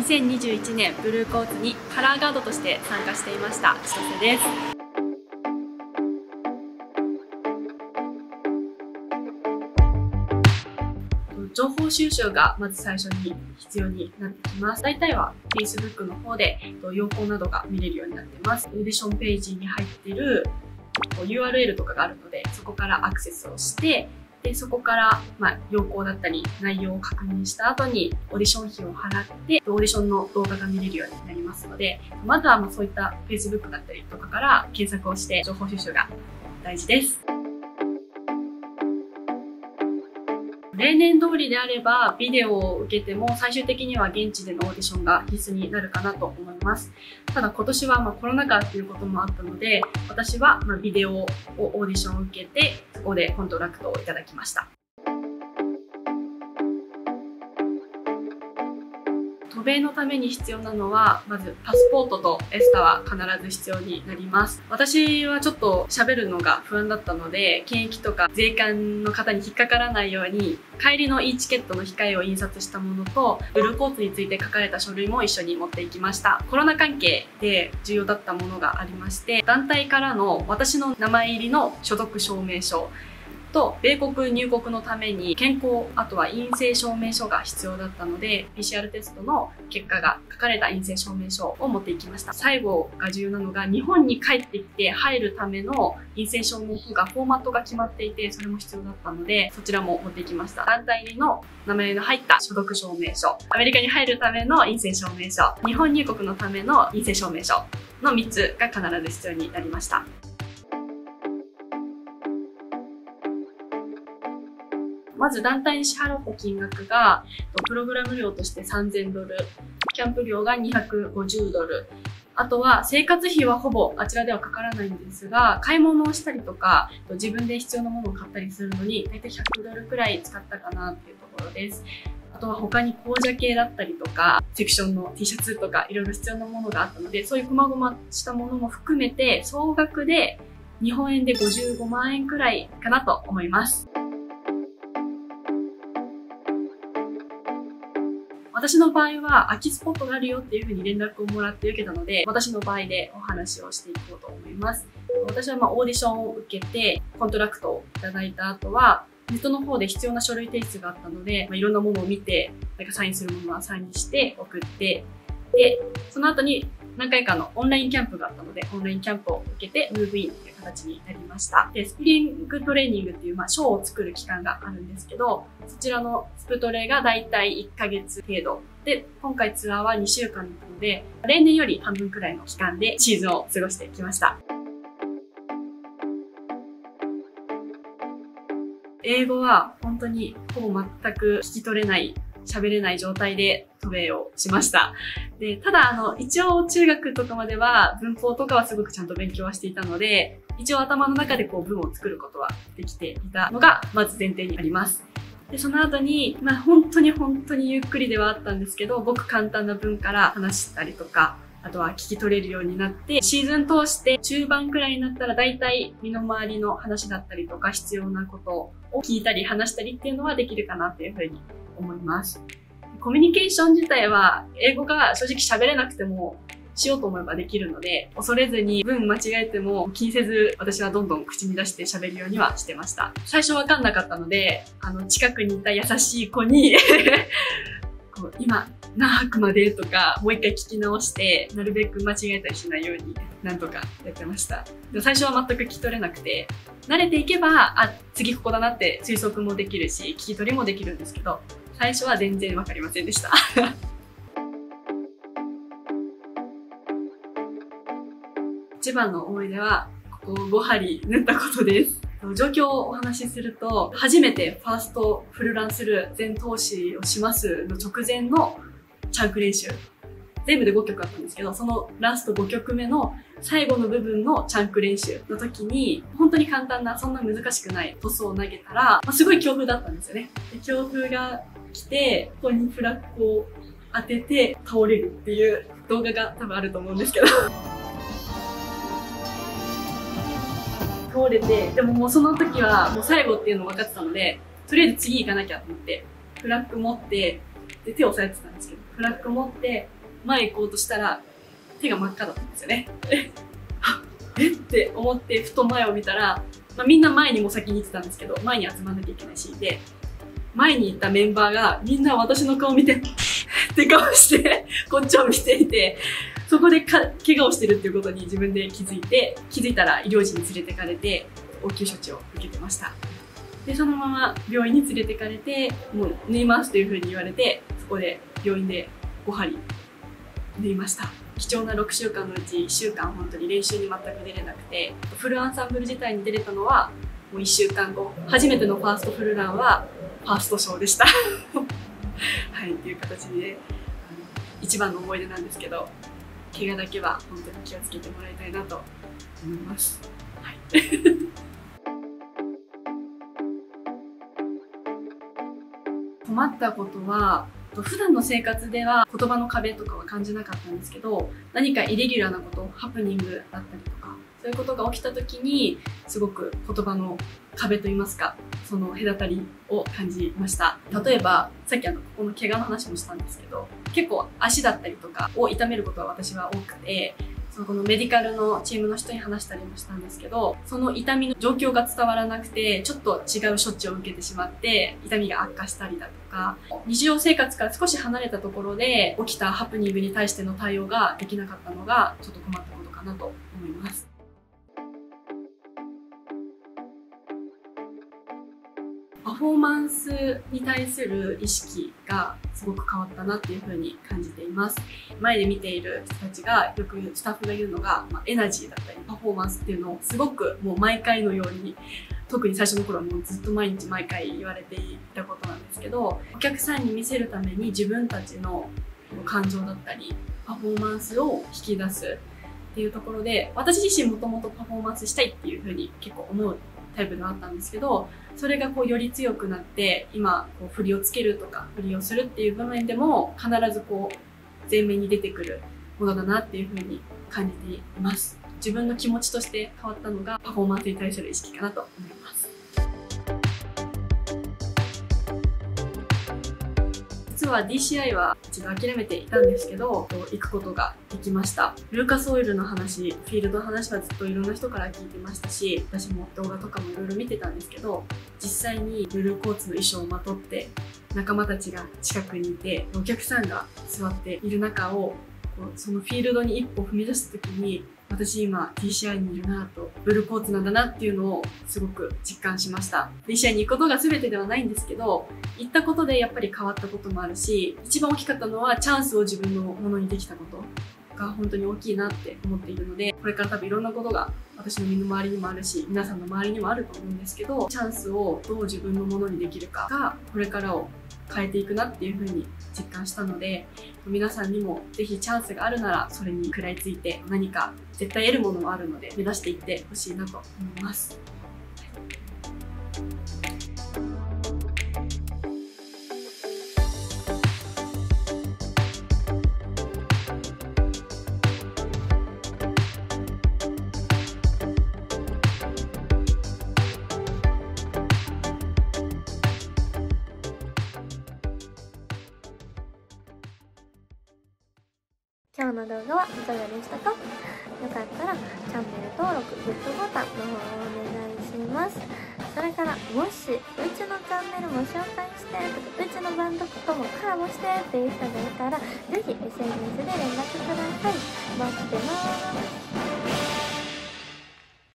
2021年ブルーコーツにカラーガードとして参加していました千歳です。情報収集がまず最初に必要になってきます。大体は Facebook の方で要項などが見れるようになっています。オーディションページに入っているURL とかがあるので、そこからアクセスをして、でそこから要項だったり内容を確認した後にオーディション費を払ってオーディションの動画が見れるようになりますので、まずはそういった Facebook だったりとかから検索をして情報収集が大事です。例年通りであればビデオを受けても最終的には現地でのオーディションが必須になるかなと思います。ただ今年はコロナ禍ということもあったので、私はビデオをオーディションを受けてそこでコントラクトをいただきました。渡米のために必要なのは、まずパスポートとエスタは必ず必要になります。私はちょっと喋るのが不安だったので、検疫とか税関の方に引っかからないように、帰りの e チケットの控えを印刷したものと、ブルーコーツについて書かれた書類も一緒に持っていきました。コロナ関係で重要だったものがありまして、団体からの私の名前入りの所属証明書、と米国入国のために健康、あとは陰性証明書が必要だったので PCR テストの結果が書かれた陰性証明書を持っていきました。最後が重要なのが、日本に帰ってきて入るための陰性証明書がフォーマットが決まっていて、それも必要だったのでそちらも持っていきました。団体の名前の入った所属証明書、アメリカに入るための陰性証明書、日本入国のための陰性証明書の3つが必ず必要になりました。まず団体に支払った金額が、プログラム料として$3000、キャンプ料が$250、あとは生活費はほぼあちらではかからないんですが、買い物をしたりとか、自分で必要なものを買ったりするのに、だいたい$100くらい使ったかなっていうところです。あとは他に紅茶系だったりとか、セクションの T シャツとかいろいろ必要なものがあったので、そういう細々したものも含めて、総額で日本円で55万円くらいかなと思います。私の場合は空きスポットがあるよっていうふうに連絡をもらって受けたので、私の場合でお話をしていこうと思います。私はオーディションを受けてコントラクトをいただいた後は、ネットの方で必要な書類提出があったので、いろんなものを見て、サインするものはサインして送って、で、その後に何回かのオンラインキャンプがあったので、オンラインキャンプを受けてムーブインという形になりました。で、スプリングトレーニングっていうショーを作る期間があるんですけど、そちらのスプトレがだいたい1ヶ月程度。で、今回ツアーは2週間なので、例年より半分くらいの期間でシーズンを過ごしてきました。英語は本当にほぼ全く聞き取れない、喋れない状態で渡米をしました。で、ただ一応中学とかまでは文法とかはすごくちゃんと勉強はしていたので、一応頭の中で文を作ることはできていたのがまず前提にあります。で、その後に、本当にゆっくりではあったんですけど、ごく簡単な文から話したりとか、あとは聞き取れるようになって、シーズン通して中盤くらいになったら大体身の回りの話だったりとか必要なことを聞いたり話したりっていうのはできるかなっていうふうに思います。コミュニケーション自体は英語が正直喋れなくてもしようと思えばできるので、恐れずに文間違えても気にせず私はどんどん口に出して喋るようにはしてました。最初わかんなかったので、近くにいた優しい子に今何泊までとかもう一回聞き直して、なるべく間違えたりしないようになんとかやってました。で、最初は全く聞き取れなくて、慣れていけば、次ここだなって推測もできるし、聞き取りもできるんですけど、最初は全然わかりませんでした。一番の思い出は、ここ5針縫ったことです。状況をお話しすると、初めてファーストフルランスルー全投資をしますの直前のチャンク練習。全部で5曲あったんですけど、そのラスト5曲目の最後の部分のチャンク練習の時に、本当に簡単な、そんな難しくないトスを投げたら、すごい強風だったんですよね。で、強風が来て、ここにフラッグを当てて倒れるっていう動画が多分あると思うんですけど。倒れて、でももうその時はもう最後っていうの分かってたので、とりあえず次行かなきゃと思って、フラッグ持って、で手を押さえてたんですけど、 フラッグ持って前行こうとしたら手が真っ赤だったんですよね。えって思ってふと前を見たら、みんな前にも先に行ってたんですけど、前に集まんなきゃいけないシーンで、前にいたメンバーがみんな私の顔見てって顔してこっちを見ていて、そこで怪我をしてるっていうことに自分で気づいたら医療時に連れてかれて応急処置を受けてました。で、そのまま病院に連れてかれて、もう縫いますという風に言われて、そこで病院で5針縫いました。貴重な6週間のうち1週間本当に練習に全く出れなくて、フルアンサンブル自体に出れたのはもう1週間後。初めてのファーストフルランはファーストショーでした。はい、っていう形で、一番の思い出なんですけど、怪我だけは本当に気をつけてもらいたいなと思います。はい。困ったことは、普段の生活では言葉の壁とかは感じなかったんですけど、何かイレギュラーなこと、ハプニングだったりとか、そういうことが起きた時に、すごく言葉の壁といいますか、その隔たりを感じました。例えば、さっきここの怪我の話もしたんですけど、結構足だったりとかを痛めることは私は多くて、このメディカルのチームの人に話したりもしたんですけど、その痛みの状況が伝わらなくて、ちょっと違う処置を受けてしまって、痛みが悪化したりだとか、日常生活から少し離れたところで起きたハプニングに対しての対応ができなかったのが、ちょっと困ったことかなと思います。パフォーマンスに対する意識がすごく変わったなっていう風に感じています。前で見ている人たちがよくスタッフが言うのが、エナジーだったりパフォーマンスっていうのをすごくもう毎回のように、特に最初の頃はもうずっと毎日毎回言われていたことなんですけど、お客さんに見せるために自分たちの感情だったりパフォーマンスを引き出すっていうところで、私自身もともとパフォーマンスしたいっていう風に結構思うタイプではあったんですけど、それがより強くなって、今振りをつけるとか振りをするっていう場面でも必ず前面に出てくるものだなっていう風に感じています。自分の気持ちとして変わったのがパフォーマンスに対する意識かなと思います。実は DCI は一度諦めていたんですけど、行くことができました。ルーカスオイルの話、フィールドの話はずっといろんな人から聞いてましたし、私も動画とかもいろいろ見てたんですけど、実際にブルーコーツの衣装をまとって仲間たちが近くにいて、お客さんが座っている中をそのフィールドに一歩踏み出した時に、私今 DCI にいるなと、ブルーコーツなんだなっていうのをすごく実感しました。DCI に行くことが全てではないんですけど、行ったことでやっぱり変わったこともあるし、一番大きかったのはチャンスを自分のものにできたことが本当に大きいなって思っているので、これから多分いろんなことが私の身の回りにもあるし、皆さんの周りにもあると思うんですけど、チャンスをどう自分のものにできるかがこれからを変えていくなっていう風に実感したので、皆さんにもぜひチャンスがあるならそれに食らいついて、何か絶対得るものはあるので目指していってほしいなと思います。 今日の動画はいかがでしたか？よかったらチャンネル登録、グッドボタンの方をお願いします。それからもしうちのチャンネルも紹介してとか、うちのバンドともコラボしてっていう人がいたら、ぜひ SNS で連絡ください。待ってます。